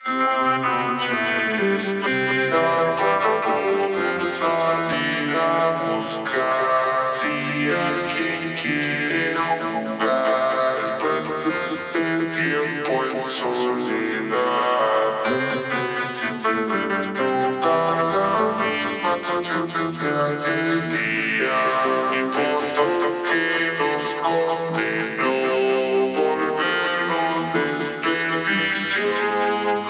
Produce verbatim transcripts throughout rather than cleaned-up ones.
La noche espera para poder salir a buscar si alguien quiere jugar después de este tiempo en soledad. Desde siempre debe tocar la misma canción desde aquel día. No importa lo que nos condenó por vernos desperdiciar.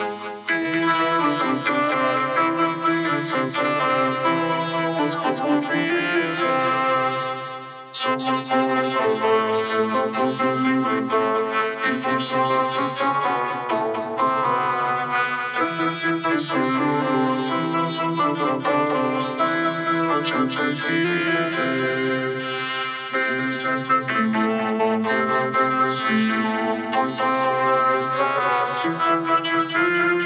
Somos pobres jamás, estamos en libertad y forzados hasta tomar. Desde siempre solos, estamos atrapados desde el ochenta y siete. Meses de vivo, quedan de residuo, pues ahora estarás sin anochecer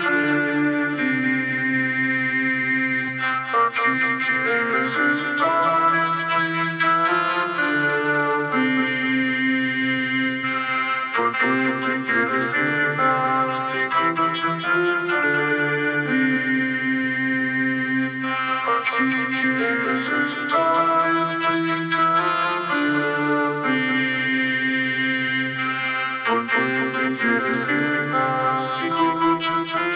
feliz. Aquí quieres estar, explícame a mí. ¿Por qué te quieres quedar sin anochecer feliz? Aquí quieres estar, explícame a mí. ¿Por qué te quieres quedar sin anochecer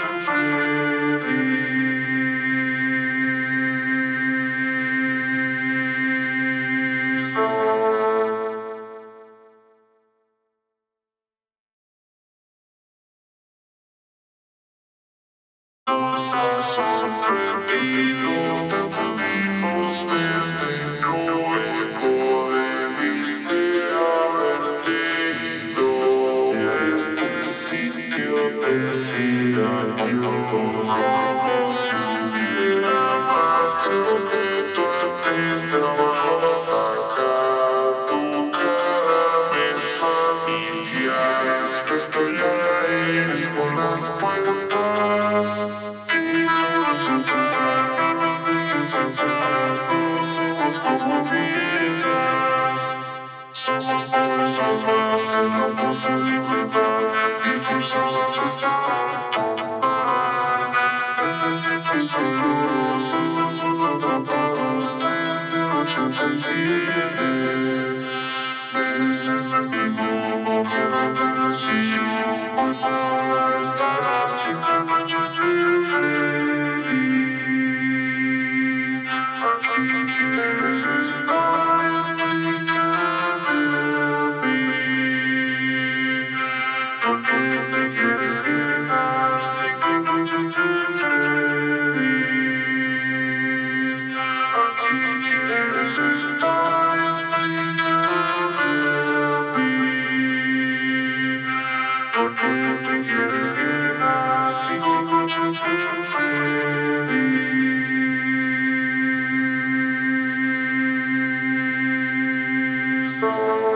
feliz? Nos ha sorprendido, te pudimos ver de nuevo, debiste haberte ido. Y a este sitio decía Dios, como si hubiera más. Creo que tú antes trabajabas acá, tu cara me es familiar. Despierto ya eres por las puertas. Somos pobres jamás, estamos en libertad y forzados hasta tomar. Desde siempre solos, estamos atrapados desde el ochenta y siete. Meses de vivo, quedan de residuo, pues ahora estarás sin anochecer feliz. Aquí quieres estar, explícame a mí. ¿Por qué te quieres quedar sin anochecer feliz? Aquí quieres estar, explícame a mí. ¿Por qué te quieres quedar sin anochecer feliz?